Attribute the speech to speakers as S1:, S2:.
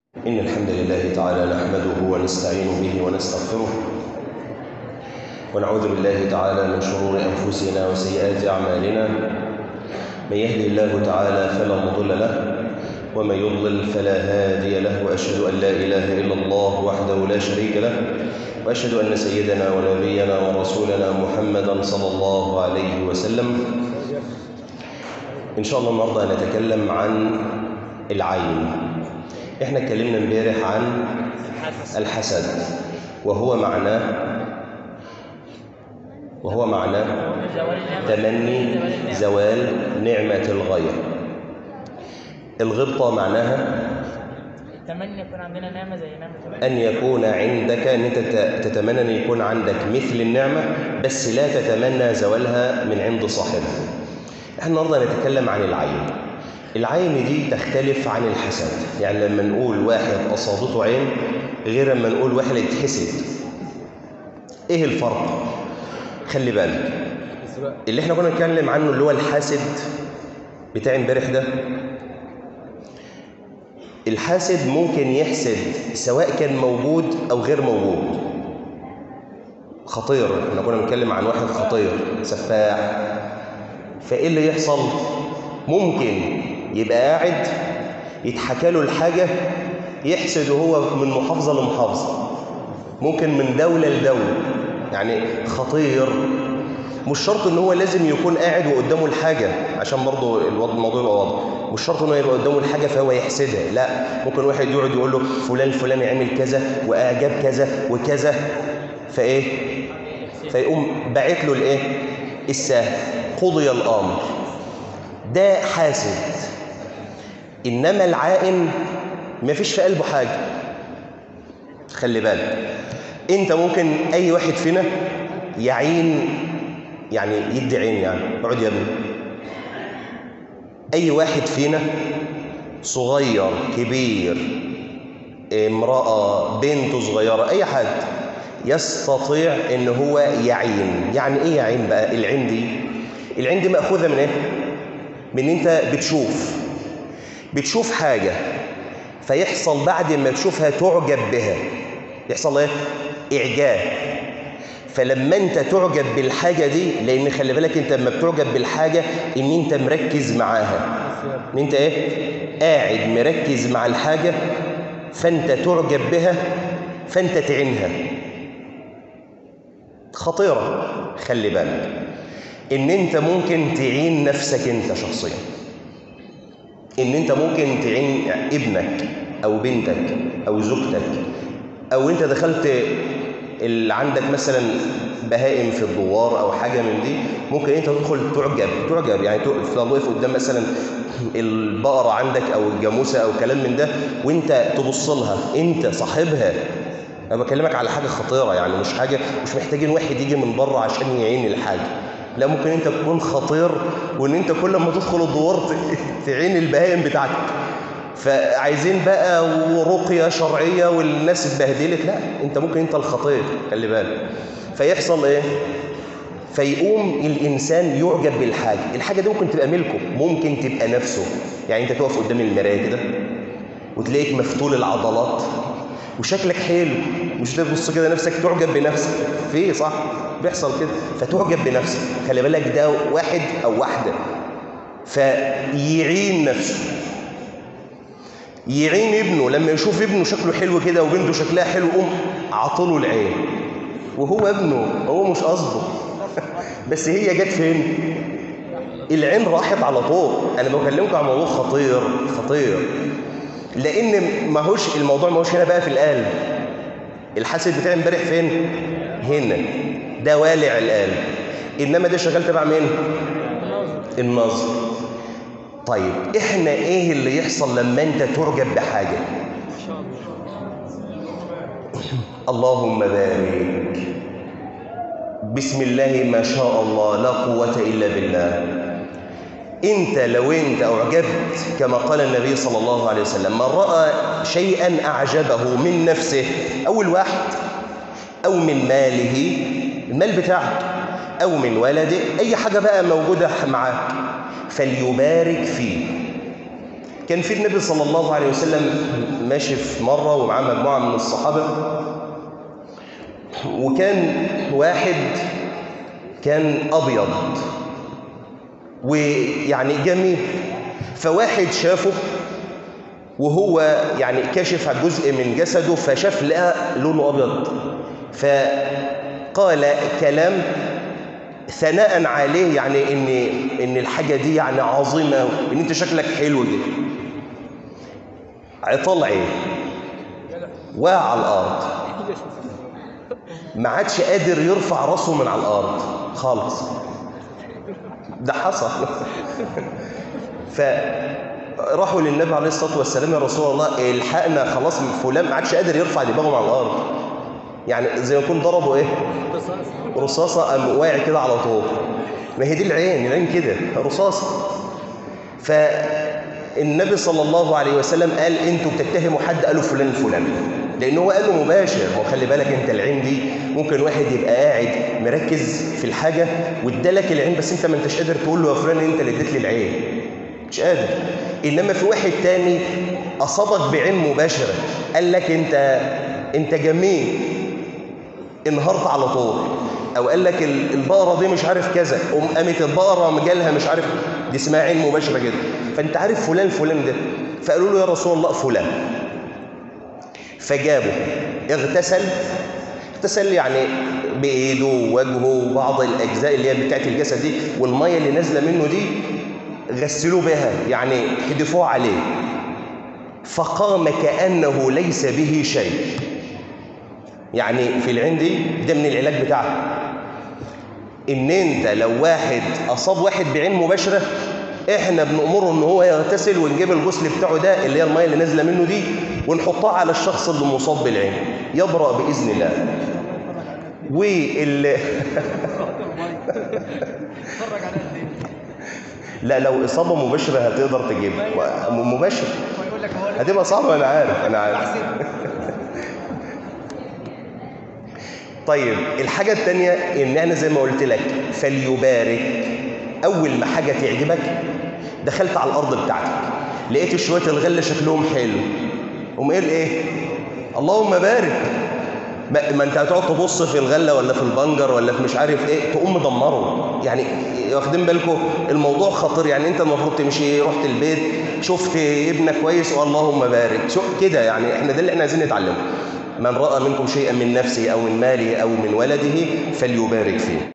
S1: إن الحمد لله تعالى نحمده ونستعين به ونستغفره ونعوذ بالله تعالى من شرور أنفسنا وسيئات أعمالنا. من يهدي الله تعالى فلا مضل له ومن يضلل فلا هادي له، وأشهد أن لا إله إلا الله وحده لا شريك له، وأشهد أن سيدنا ونبينا ورسولنا محمدا صلى الله عليه وسلم. إن شاء الله النهارده هنتكلم عن العين. احنا اتكلمنا امبارح عن الحسد وهو معناه تمني زوال نعمة الغير. الغبطة معناها
S2: التمني يكون عندنا نعمة زي نعمة
S1: أن يكون عندك، أن أنت تتمنى أن يكون عندك مثل النعمة بس لا تتمنى زوالها من عند صاحبها. احنا النهارده هنتكلم عن العين. العين دي تختلف عن الحسد. يعني لما نقول واحد أصابته عين غير لما نقول واحد اتحسد. ايه الفرق؟ خلي بالك اللي احنا كنا نتكلم عنه اللي هو الحاسد بتاع امبارح ده. الحاسد ممكن يحسد سواء كان موجود او غير موجود. خطير، احنا كنا بنتكلم عن واحد خطير سفاح. فايه اللي يحصل؟ ممكن يبقى قاعد يتحكى له الحاجه يحسد هو من محافظه لمحافظه، ممكن من دوله لدوله. يعني خطير. مش شرط ان هو لازم يكون قاعد وقدامه الحاجه عشان برضه الموضوع يبقى واضح. مش شرط انه يبقى قدامه الحاجه فهو يحسدها، لا. ممكن واحد يقعد يقول له فلان فلان يعمل كذا واعجاب كذا وكذا، فيقوم باعت له الايه؟ السهم. قضي الامر. ده حاسد. انما العائن ما فيش في قلبه حاجه. خلي بالك، انت ممكن اي واحد فينا يعين، يعني يدي عين، يعني اقعد يا ابني. اي واحد فينا صغير كبير، امرأة بنت صغيرة، اي حد يستطيع ان هو يعين. يعني ايه يعين بقى؟ العين دي مأخوذة من ايه؟ من انت بتشوف حاجة فيحصل بعد ما تشوفها تعجب بها. يحصل ايه؟ اعجاب. فلما انت تعجب بالحاجة دي، لان خلي بالك انت لما بتعجب بالحاجة ان انت مركز معاها، ان انت ايه؟ قاعد مركز مع الحاجة، فانت تعجب بها فانت تعينها. خطيرة. خلي بالك ان انت ممكن تعين نفسك انت شخصيا، ان انت ممكن تعين ابنك او بنتك او زوجتك، او انت دخلت اللي عندك مثلا بهائم في الدوار او حاجه من دي، ممكن انت تدخل تعجب. يعني لو واقف قدام مثلا البقره عندك او الجاموسه او كلام من ده وانت تبص لها، انت صاحبها. انا بكلمك على حاجه خطيره، يعني مش محتاجين واحد يجي من بره عشان يعين الحاجه. لا، ممكن انت تكون خطير وان انت كل ما تدخل الدوار تعين البهائم بتاعتك. فعايزين بقى ورقيه شرعيه والناس اتبهدلت. لا، انت ممكن انت الخطير. خلي بالك. فيحصل ايه؟ فيقوم الانسان يعجب بالحاجه. الحاجه دي ممكن تبقى ملكه، ممكن تبقى نفسه. يعني انت تقف قدام المرايه كده وتلاقيك مفتول العضلات وشكلك حلو، مش تبص كده نفسك تعجب بنفسك. في صح بيحصل كده، فتعجب بنفسك. خلي بالك ده واحد او واحده فيعين نفسه، يعين ابنه. لما يشوف ابنه شكله حلو كده وبنته شكلها حلو قوم عطله العين، وهو ابنه، هو مش قصده بس هي جت فين؟ العين راحت على طول. انا بكلمكم عن موضوع خطير، لان الموضوع ماهوش هنا بقى في القلب. الحاسد بتاع امبارح فين؟ هنا. ده والع القلب، انما ده شغال تبع مين؟ النظر. طيب احنا ايه اللي يحصل لما انت تعجب بحاجه؟ اللهم بارك، بسم الله ما شاء الله، لا قوه الا بالله. انت لو انت اعجبت كما قال النبي صلى الله عليه وسلم: من راى شيئا اعجبه من نفسه او الواحد او من ماله، المال بتاعك، او من ولده، اي حاجه بقى موجوده معاك، فليبارك فيه. كان في النبي صلى الله عليه وسلم ماشي في مرة ومعاه مجموعة من الصحابة، وكان واحد كان أبيض ويعني جميل، فواحد شافه وهو يعني كاشف عن جزء من جسده، فشاف لقى لونه أبيض، فقال كلام ثناء عليه، يعني إن الحاجة دي يعني عظيمة، وإن أنت شكلك حلو كده. عطال عين، وقع على الأرض، ما عادش قادر يرفع راسه من على الأرض خالص. ده حصل. فراحوا للنبي عليه الصلاة والسلام: يا رسول الله الحقنا، خلاص فلان ما عادش قادر يرفع دماغه من على الأرض، يعني زي ما يكون ضربه إيه؟ رصاصة، قام واقع كده على طول. ما هي دي العين كده رصاصة. فالنبي صلى الله عليه وسلم قال: انتوا بتتهموا حد؟ قالوا فلان الفلاني، لأنه هو قاله مباشر. وخلي بالك انت العين دي ممكن واحد يبقى قاعد مركز في الحاجة وادالك العين، بس انت ما انتش قادر تقول له يا فلان انت اللي اديت لي العين، مش قادر. انما في واحد تاني اصابك بعين مباشرة، قال لك انت جميل، انهارت على طول. او قال لك البقرة دي مش عارف كذا، قامت البقرة مجالها مش عارف، دي اسمها عين مباشرة كده. فانت عارف فلان ده. فقالوا له: يا رسول الله فلان. فجابه، اغتسل يعني بايده ووجهه وبعض الاجزاء اللي هي بتاعت الجسد دي، والميه اللي نازله منه دي غسلوه بها، يعني حدفوه عليه. فقام كأنه ليس به شيء. يعني في العين دي ده من العلاج بتاعها، ان انت لو واحد اصاب واحد بعين مباشره، احنا بنأمره ان هو يغتسل، ونجيب الغسل بتاعه ده اللي هي الميه اللي نازله منه دي، ونحطها على الشخص اللي مصاب بالعين، يبرأ بإذن الله. لا، لو إصابة مباشرة هتقدر تجيبها مباشر، هتبقى صعبة. أنا عارف. طيب الحاجة التانية إن أنا زي ما قلت لك فليبارك. أول ما حاجة تعجبك، دخلت على الأرض بتاعتك لقيت شوية الغلة شكلهم حلو، قوم قايل إيه؟ اللهم بارك. ما أنت هتقعد تبص في الغلة ولا في البنجر ولا في مش عارف إيه، تقوم مدمره. يعني واخدين بالكم الموضوع خطير. يعني أنت المفروض تمشي، رحت البيت شفت ابنك كويس واللهم بارك، شو كده. يعني إحنا ده اللي إحنا عايزين نتعلمه. من رأى منكم شيئا من نفسه أو من ماله أو من ولده فليبارك فيه.